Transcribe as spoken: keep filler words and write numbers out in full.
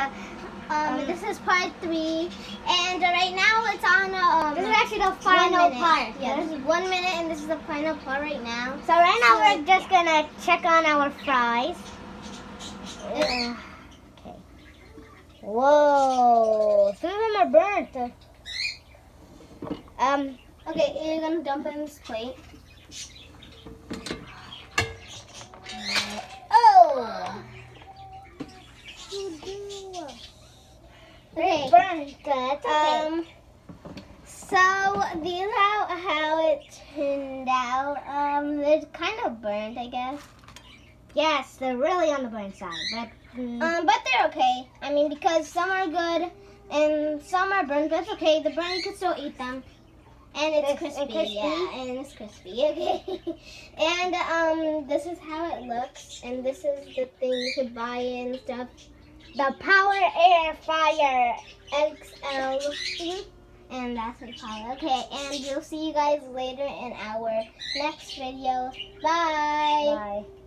uh, um, um, this is part three, and uh, right now it's on. Um, this is actually the final part. Yeah, this is one minute, and this is the final part right now. So right now so, we're just gonna check on our fries. Uh, okay. Whoa, some of them are burnt. Um. Okay, you're gonna dump it in this plate. Oh. Okay. Burnt. That's okay. Um. So these are how it turned out. Um, they're kind of burnt, I guess. Yes, they're really on the burnt side, but mm, um, but they're okay. I mean, because some are good and some are burnt. But it's okay. The burnt, you can still eat them, and it's, It's- crispy. it's crispy? Yeah, and it's crispy. Okay. And um, this is how it looks, and this is the thing you could buy and stuff. the Power Air Fryer. X L. And that's what it's called. Okay, and we'll see you guys later in our next video. Bye. Bye.